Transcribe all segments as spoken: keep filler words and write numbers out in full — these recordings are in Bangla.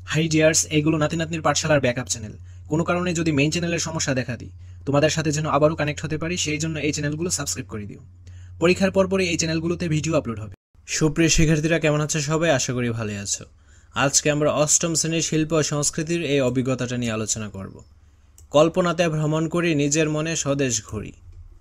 হাই ডিয়ার্স, এগুলো নাতি নাতনির পাঠশালার ব্যাকআপ চ্যানেল। কোনো কারণে যদি মেইন চ্যানেলের সমস্যা দেখা দিই, তোমাদের সাথে যেন আবারও কানেক্ট হতে পারি, সেই জন্য এই চ্যানেলগুলো সাবস্ক্রাইব করে দিও। পরীক্ষার পরপরই এই চ্যানেলগুলোতে ভিডিও আপলোড হবে। সুপ্রিয় শিক্ষার্থীরা, কেমন আছো সবাই? আশা করি ভালোই আছো। আজকে আমরা অষ্টম শ্রেণীর শিল্প ও সংস্কৃতির এই অভিজ্ঞতাটা নিয়ে আলোচনা করব। কল্পনাতে ভ্রমণ করি, নিজের মনে স্বদেশ ঘুরি।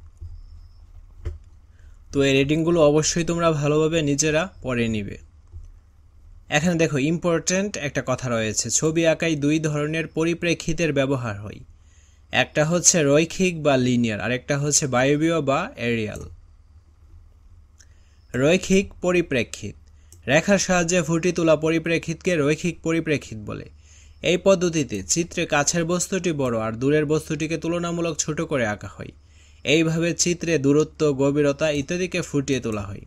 তো এই রিডিংগুলো অবশ্যই তোমরা ভালোভাবে নিজেরা পড়ে নিবে। এখানে দেখো, ইম্পর্ট্যান্ট একটা কথা রয়েছে। ছবি আঁকায় দুই ধরনের পরিপ্রেক্ষিতের ব্যবহার হয়। একটা হচ্ছে রৈখিক বা লিনিয়ার, আর একটা হচ্ছে বায়বীয় বা এরিয়াল। রৈখিক পরিপ্রেক্ষিত, রেখার সাহায্যে ফুটিয়ে তোলা পরিপ্রেক্ষিতকে রৈখিক পরিপ্রেক্ষিত বলে। এই পদ্ধতিতে চিত্রে কাছের বস্তুটি বড় আর দূরের বস্তুটিকে তুলনামূলক ছোট করে আঁকা হয়। এইভাবে চিত্রে দূরত্ব, গভীরতা ইত্যাদিকে ফুটিয়ে তোলা হয়।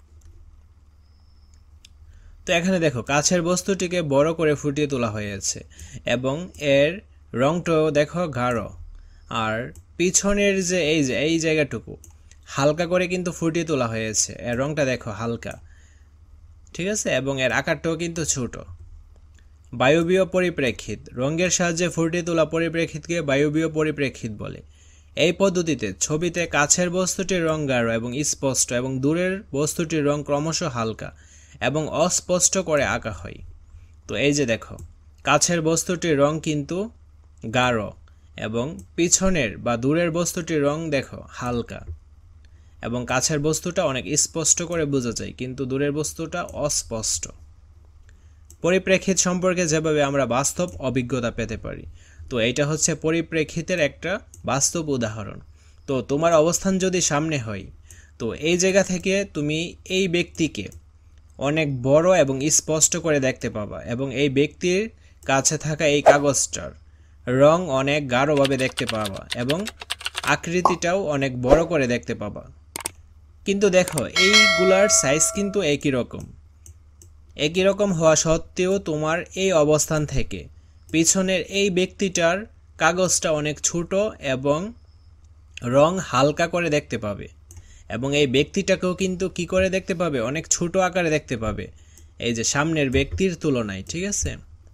তো এখানে দেখো, কাছের বস্তুটিকে বড় করে ফুটিয়ে তোলা হয়েছে এবং এর রংটাও দেখো গাঢ়, আর পিছনের যে এই যে এই জায়গাটুকু হালকা করে কিন্তু ফুটিয়ে তোলা হয়েছে। এর রংটা দেখো হালকা, ঠিক আছে, এবং এর আকারটাও কিন্তু ছোট। বায়বীয় পরিপ্রেক্ষিত, রঙের সাহায্যে ফুটিয়ে তোলা পরিপ্রেক্ষিতকে বায়বীয় পরিপ্রেক্ষিত বলে। এই পদ্ধতিতে ছবিতে কাছের বস্তুটির রং গাঢ় এবং স্পষ্ট এবং দূরের বস্তুটির রং ক্রমশ হালকা এবং অস্পষ্ট করে আঁকা হয়। তো এই যে দেখো, কাছের বস্তুটির রং কিন্তু গাঢ় এবং পিছনের বা দূরের বস্তুটির রং দেখো হালকা, এবং কাছের বস্তুটা অনেক স্পষ্ট করে বোঝা যায়, কিন্তু দূরের বস্তুটা অস্পষ্ট। পরিপ্রেক্ষিত সম্পর্কে যেভাবে আমরা বাস্তব অভিজ্ঞতা পেতে পারি, তো এইটা হচ্ছে পরিপ্রেক্ষিতের একটা বাস্তব উদাহরণ। তো তোমার অবস্থান যদি সামনে হয়, তো এই জায়গা থেকে তুমি এই ব্যক্তিকে অনেক বড় এবং স্পষ্ট করে দেখতে পাবা, এবং এই ব্যক্তির কাছে থাকা এই কাগজটার রং অনেক গাঢ়ভাবে দেখতে পাবা এবং আকৃতিটাও অনেক বড় করে দেখতে পাবা। কিন্তু দেখো, এইগুলার সাইজ কিন্তু একই রকম। একই রকম হওয়া সত্ত্বেও তোমার এই অবস্থান থেকে পিছনের এই ব্যক্তিটার কাগজটা অনেক ছোট এবং রং হালকা করে দেখতে পাবে, এবং এই ব্যক্তিটাকেও কিন্তু কি করে দেখতে পাবে? অনেক ছোট আকারে দেখতে পাবে, এই যে সামনের ব্যক্তির তুলনায়, ঠিক আছে।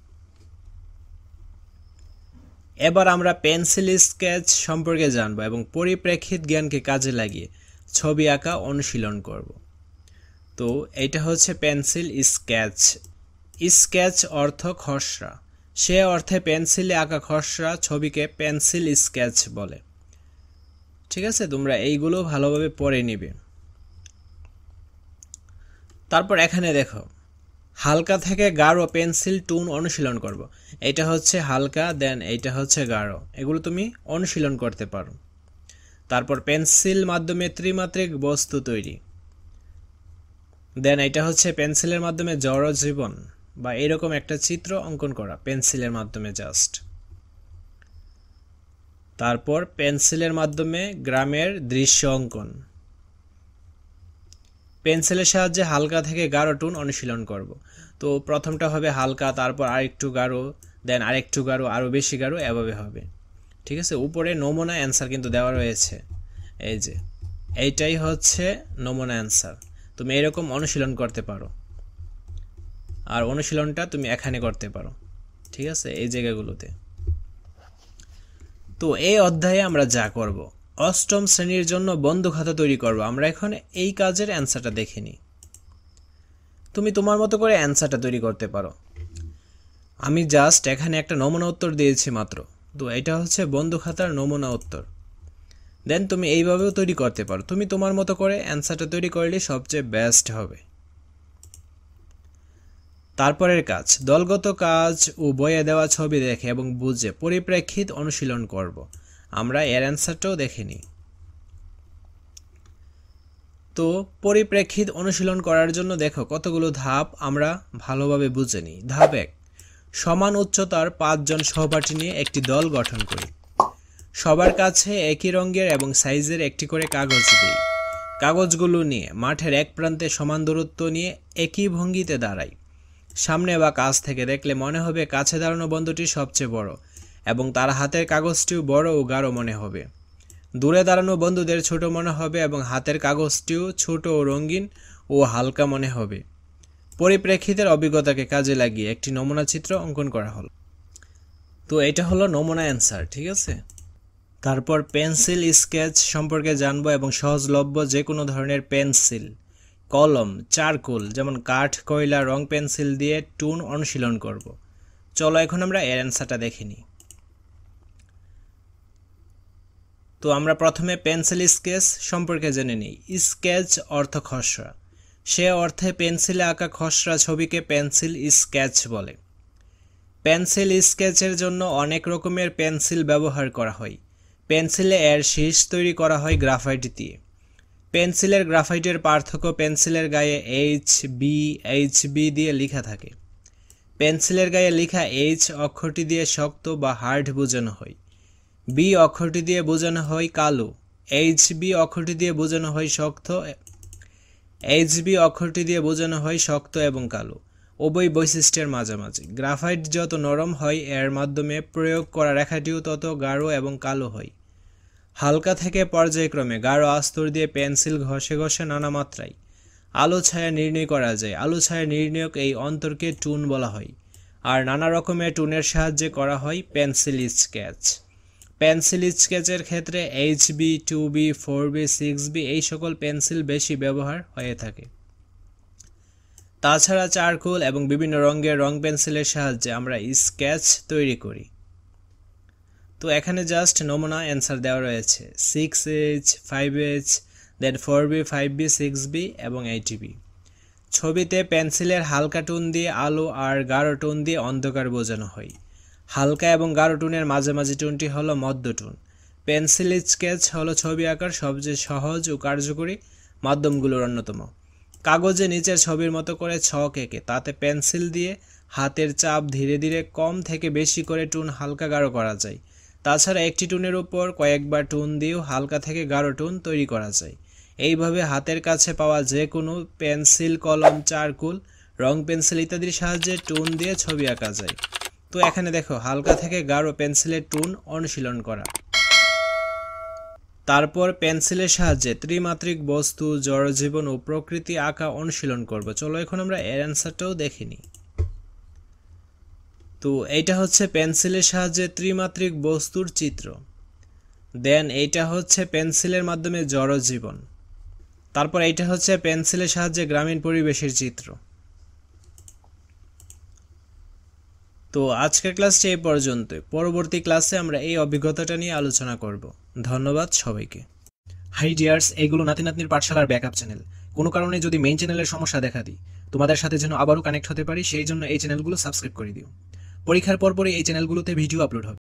এবার আমরা পেন্সিল স্কেচ সম্পর্কে জানবো এবং পরিপ্রেক্ষিত জ্ঞানকে কাজে লাগিয়ে ছবি আঁকা অনুশীলন করব। তো এইটা হচ্ছে পেন্সিল স্কেচ। স্কেচ অর্থ খসড়া, সে অর্থে পেন্সিলে আঁকা খসড়া ছবিকে পেন্সিল স্কেচ বলে। ঠিক আছে, তোমরা এইগুলো ভালোভাবে পড়ে নিবে। তারপর এখানে দেখো, হালকা থেকে গাঢ় পেন্সিল টুন অনুশীলন করব। এটা হচ্ছে হালকা, দেন এইটা হচ্ছে গাঢ়, এগুলো তুমি অনুশীলন করতে পারো। তারপর পেন্সিল মাধ্যমে ত্রিমাত্রিক বস্তু তৈরি, দেন এটা হচ্ছে পেন্সিলের মাধ্যমে জড় জীবন বা এরকম একটা চিত্র অঙ্কন করা পেন্সিলের মাধ্যমে জাস্ট। তারপর পেন্সিলের মাধ্যমে গ্রামের দৃশ্য অঙ্কন। পেন্সিলের সাহায্যে হালকা থেকে গাঢ় টুন অনুশীলন করব। তো প্রথমটা হবে হালকা, তারপর আরেকটু গাঢ়, দেন আরেকটু গাঢ়, আরও বেশি গাঢ়, এভাবে হবে। ঠিক আছে, উপরে নমুনা অ্যান্সার কিন্তু দেওয়া রয়েছে, এই যে এইটাই হচ্ছে নমুনা অ্যান্সার। তুমি এরকম অনুশীলন করতে পারো, আর অনুশীলনটা তুমি এখানে করতে পারো, ঠিক আছে, এই জায়গাগুলোতে। তো এই অধ্যায়ে আমরা যা করব, অষ্টম শ্রেণীর জন্য বন্ধু খাতা তৈরি করব। আমরা এখন এই কাজের অ্যান্সারটা দেখে নিই। তুমি তোমার মতো করে অ্যান্সারটা তৈরি করতে পারো। আমি জাস্ট এখানে একটা নমুনা উত্তর দিয়েছি মাত্র। তো এটা হচ্ছে বন্ধু খাতার নমুনা উত্তর। দেন তুমি এইভাবেও তৈরি করতে পারো। তুমি তোমার মতো করে অ্যান্সারটা তৈরি করলে সবচেয়ে বেস্ট হবে। তারপরের কাজ, দলগত কাজ ও বইয়ে দেওয়া ছবি দেখে এবং বুঝে পরিপ্রেক্ষিত অনুশীলন করব। আমরা এর অ্যান্সারটাও দেখে নিই। তো পরিপ্রেক্ষিত অনুশীলন করার জন্য দেখো কতগুলো ধাপ আমরা ভালোভাবে বুঝে নিই। ধাপ এক, সমান উচ্চতার পাঁচজন সহপাঠী নিয়ে একটি দল গঠন করি। সবার কাছে একই রঙের এবং সাইজের একটি করে কাগজ দিই। কাগজগুলো নিয়ে মাঠের এক প্রান্তে সমান দূরত্ব নিয়ে একই ভঙ্গিতে দাঁড়াই। সামনে বা কাছ থেকে দেখলে মনে হবে কাছে দাঁড়ানো বন্ধুটি সবচেয়ে বড় এবং তার হাতের কাগজটিও বড় ও গাঢ় মনে হবে। দূরে দাঁড়ানো বন্ধুদের ছোট মনে হবে এবং হাতের কাগজটিও ছোট ও রঙিন ও হালকা মনে হবে। পরিপ্রেক্ষিতের অভিজ্ঞতাকে কাজে লাগিয়ে একটি নমুনা চিত্র অঙ্কন করা হলো। তো এটা হলো নমুনা অ্যান্সার, ঠিক আছে। তারপর পেন্সিল স্কেচ সম্পর্কে জানবো এবং সহজলভ্য যে কোনো ধরনের পেন্সিল, কলম, চারকোল যেমন কাঠ, কয়লা, রং পেন্সিল দিয়ে টুন অনুশীলন করব। চলো এখন আমরা এর অ্যান্সারটা দেখে নিই। তো আমরা প্রথমে পেন্সিল স্কেচ সম্পর্কে জেনে নিই। স্কেচ অর্থ খসড়া, সে অর্থে পেন্সিলে আঁকা খসড়া ছবিকে পেন্সিল স্কেচ বলে। পেন্সিল স্কেচের জন্য অনেক রকমের পেন্সিল ব্যবহার করা হয়। পেন্সিলে এর শীষ তৈরি করা হয় গ্রাফাইট দিয়ে। পেন্সিলের গ্রাফাইটের পার্থক্য পেন্সিলের গায়ে এইচ বি এইচ বি দিয়ে লেখা থাকে। পেন্সিলের গায়ে লেখা এইচ অক্ষরটি দিয়ে শক্ত বা হার্ড বোঝানো হয়, বি অক্ষরটি দিয়ে বোঝানো হয় কালো, এইচ বি অক্ষরটি দিয়ে বোঝানো হয় শক্ত এইচ বি অক্ষরটি দিয়ে বোঝানো হয় শক্ত এবং কালো, উভয় বৈশিষ্ট্যের মাঝামাঝি। গ্রাফাইট যত নরম হয় এর মাধ্যমে প্রয়োগ করা রেখাটিও তত গাঢ় এবং কালো হয়। হালকা থেকে পর্যায়ক্রমে গাঢ় আস্তর দিয়ে পেন্সিল ঘষে ঘষে নানা মাত্রায় আলো ছায়া নির্ণয় করা যায়। আলো ছায়া নির্ণয়ক এই অন্তরকে টুন বলা হয়। আর নানা রকমের টুনের সাহায্যে করা হয় পেন্সিল স্কেচ। পেন্সিল স্কেচের ক্ষেত্রে H B, two B, four B, six B এই সকল পেন্সিল বেশি ব্যবহার হয়ে থাকে। তাছাড়া চারকোল এবং বিভিন্ন রঙের রং পেন্সিলের সাহায্যে আমরা স্কেচ তৈরি করি। তো এখানে জাস্ট নমুনা অ্যান্সার দেওয়া রয়েছে, six H, five H, then four B, five B, six B এবং এইট বি। ছবিতে পেন্সিলের হালকা টোন দিয়ে আলো আর গাঢ় টোন দিয়ে অন্ধকার বোঝানো হয়। হালকা এবং গাঢ় টোনের মাঝামাঝি টোনটি হলো মধ্য টোন। পেন্সিল স্কেচ হলো ছবি আঁকার সবচেয়ে সহজ ও কার্যকরী মাধ্যমগুলোর অন্যতম। কাগজে নিচের ছবির মতো করে ছক এঁকে তাতে পেন্সিল দিয়ে হাতের চাপ ধীরে ধীরে কম থেকে বেশি করে টোন হালকা গাঢ় করা যায়। তাছাড়া একটি টোনের উপর কয়েকবার টোন দিয়েও হালকা থেকে গাঢ় টোন তৈরি করা যায়। এইভাবে হাতের কাছে পাওয়া যে কোনো পেন্সিল, কলম, চারকোল, রং পেন্সিল ইত্যাদির সাহায্যে টোন দিয়ে ছবি আঁকা যায়। তো এখানে দেখো হালকা থেকে গাঢ় পেন্সিলের টোন অনুশীলন করা। তারপর পেন্সিলের সাহায্যে ত্রিমাত্রিক বস্তু, জড়জীবন ও প্রকৃতি আঁকা অনুশীলন করব। চলো এখন আমরা এর অ্যান্সারটাও দেখে নিই। তো এইটা হচ্ছে পেন্সিলের সাহায্যে ত্রিমাত্রিক বস্তুর চিত্র, দেন এইটা হচ্ছে পেন্সিলের মাধ্যমে জড়জীবন, তারপর এইটা হচ্ছে পেন্সিলের সাহায্যে গ্রামীণ পরিবেশের চিত্র। তো আজকের ক্লাসটি এই পর্যন্ত। পরবর্তী ক্লাসে আমরা এই অভিজ্ঞতাটা নিয়ে আলোচনা করব। ধন্যবাদ সবাইকে। হাই ডিয়ার্স, এইগুলো নাতি নাতনির পাঠশালার ব্যাকআপ চ্যানেল। কোনো কারণে যদি মেইন চ্যানেলের সমস্যা দেখা দিই, তোমাদের সাথে যেন আবারও কানেক্ট হতে পারি সেই জন্য এই চ্যানেলগুলো সাবস্ক্রাইব করে দিও। পরীক্ষার পরপরই এই চ্যানেলগুলোতে ভিডিও আপলোড হবে।